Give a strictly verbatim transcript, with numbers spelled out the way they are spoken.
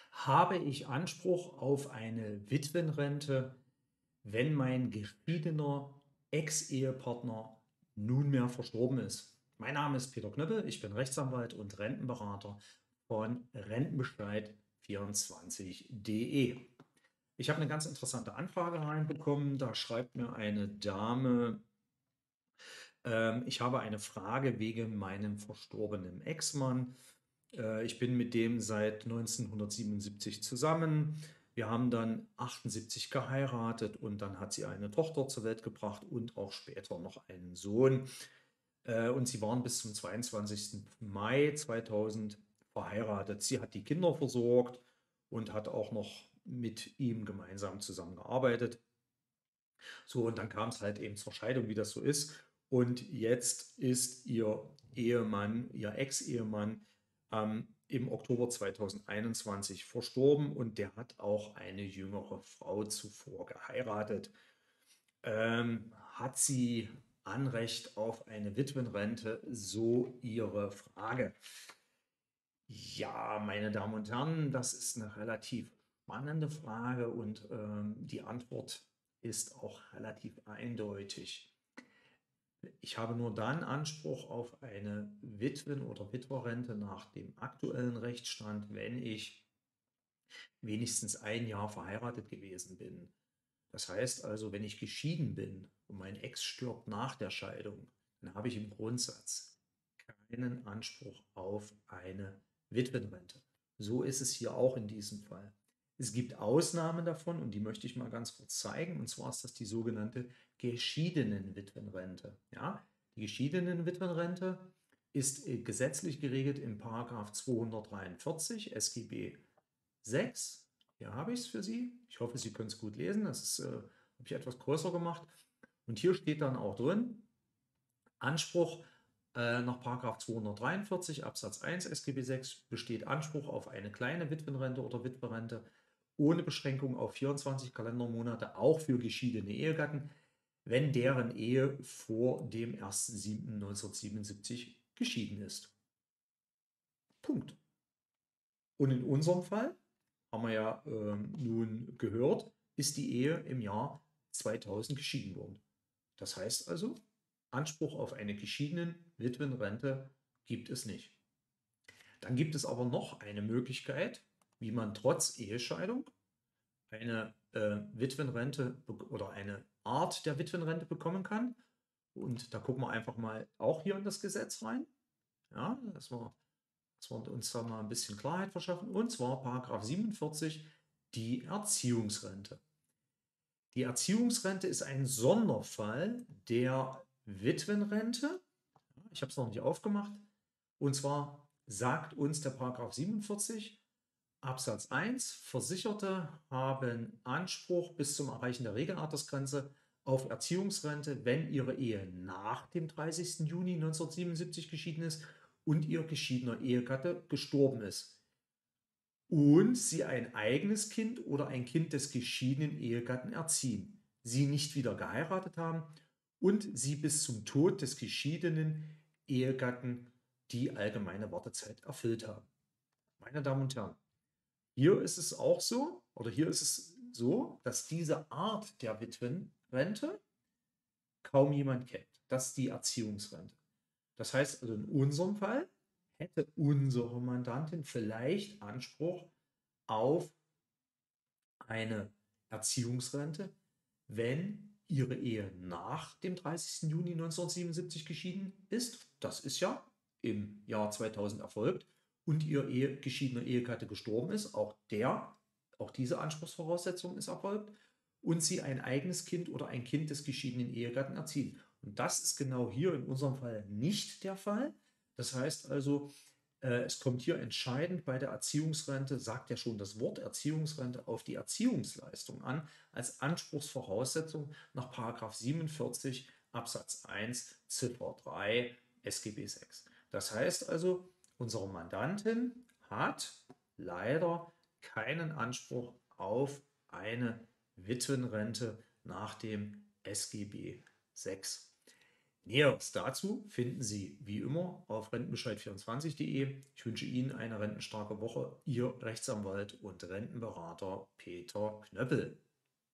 Habe ich Anspruch auf eine Witwenrente, wenn mein geschiedener Ex-Ehepartner nunmehr verstorben ist? Mein Name ist Peter Knöppel, ich bin Rechtsanwalt und Rentenberater von Rentenbescheid vierundzwanzig punkt de. Ich habe eine ganz interessante Anfrage reinbekommen. Da schreibt mir eine Dame, ähm, ich habe eine Frage wegen meinem verstorbenen Ex-Mann. Äh, ich bin mit dem seit neunzehnhundertsiebenundsiebzig zusammen. Wir haben dann achtundsiebzig geheiratet und dann hat sie eine Tochter zur Welt gebracht und auch später noch einen Sohn. Äh, und sie waren bis zum zweiundzwanzigsten Mai zweitausend verheiratet. Sie hat die Kinder versorgt und hat auch noch mit ihm gemeinsam zusammengearbeitet. So, und dann kam es halt eben zur Scheidung, wie das so ist. Und jetzt ist ihr Ehemann, ihr Ex-Ehemann, ähm, im Oktober zweitausendeinundzwanzig verstorben und der hat auch eine jüngere Frau zuvor geheiratet. Ähm, hat sie Anrecht auf eine Witwenrente? So ihre Frage. Ja, meine Damen und Herren, das ist eine relativ spannende Frage und ähm, die Antwort ist auch relativ eindeutig. Ich habe nur dann Anspruch auf eine Witwen- oder Witwerrente nach dem aktuellen Rechtsstand, wenn ich wenigstens ein Jahr verheiratet gewesen bin. Das heißt also, wenn ich geschieden bin und mein Ex stirbt nach der Scheidung, dann habe ich im Grundsatz keinen Anspruch auf eine Witwenrente. So ist es hier auch in diesem Fall. Es gibt Ausnahmen davon und die möchte ich mal ganz kurz zeigen. Und zwar ist das die sogenannte Geschiedenen-Witwenrente. Ja, die Geschiedenen-Witwenrente ist äh, gesetzlich geregelt im Paragraph zweihundertdreiundvierzig S G B sechs. Hier habe ich es für Sie. Ich hoffe, Sie können es gut lesen. Das ist, äh, habe ich etwas größer gemacht. Und hier steht dann auch drin, Anspruch äh, nach Paragraph zweihundertdreiundvierzig Absatz eins S G B sechs besteht Anspruch auf eine kleine Witwenrente oder Witwerrente ohne Beschränkung auf vierundzwanzig Kalendermonate, auch für geschiedene Ehegatten, wenn deren Ehe vor dem ersten siebten neunzehnhundertsiebenundsiebzig geschieden ist. Punkt. Und in unserem Fall, haben wir ja ähm, nun gehört, ist die Ehe im Jahr zweitausend geschieden worden. Das heißt also, Anspruch auf eine geschiedenen Witwenrente gibt es nicht. Dann gibt es aber noch eine Möglichkeit, wie man trotz Ehescheidung eine äh, Witwenrente oder eine Art der Witwenrente bekommen kann. Und da gucken wir einfach mal auch hier in das Gesetz rein, ja, dass wir, dass wir uns da mal ein bisschen Klarheit verschaffen. Und zwar Paragraph siebenundvierzig, die Erziehungsrente. Die Erziehungsrente ist ein Sonderfall der Witwenrente. Ich habe es noch nicht aufgemacht. Und zwar sagt uns der Paragraph siebenundvierzig Absatz eins, Versicherte haben Anspruch bis zum Erreichen der Regelaltersgrenze auf Erziehungsrente, wenn ihre Ehe nach dem dreißigsten Juni neunzehnhundertsiebenundsiebzig geschieden ist und ihr geschiedener Ehegatte gestorben ist und sie ein eigenes Kind oder ein Kind des geschiedenen Ehegatten erziehen, sie nicht wieder geheiratet haben und sie bis zum Tod des geschiedenen Ehegatten die allgemeine Wartezeit erfüllt haben. Meine Damen und Herren, hier ist es auch so, oder hier ist es so, dass diese Art der Witwenrente kaum jemand kennt. Das ist die Erziehungsrente. Das heißt also, in unserem Fall hätte unsere Mandantin vielleicht Anspruch auf eine Erziehungsrente, wenn ihre Ehe nach dem dreißigsten Juni neunzehnhundertsiebenundsiebzig geschieden ist. Das ist ja im Jahr zweitausend erfolgt und ihr Ehe, geschiedener Ehegatte gestorben ist. Auch der, auch diese Anspruchsvoraussetzung ist erfolgt und sie ein eigenes Kind oder ein Kind des geschiedenen Ehegatten erziehen. Und das ist genau hier in unserem Fall nicht der Fall. Das heißt also, äh, es kommt hier entscheidend bei der Erziehungsrente, sagt ja schon das Wort Erziehungsrente, auf die Erziehungsleistung an, als Anspruchsvoraussetzung nach Paragraph siebenundvierzig Absatz eins Ziffer drei S G B sechs. Das heißt also, unsere Mandantin hat leider keinen Anspruch auf eine Witwenrente nach dem S G B sechs. Näheres dazu finden Sie wie immer auf rentenbescheid vierundzwanzig punkt de. Ich wünsche Ihnen eine rentenstarke Woche. Ihr Rechtsanwalt und Rentenberater Peter Knöppel.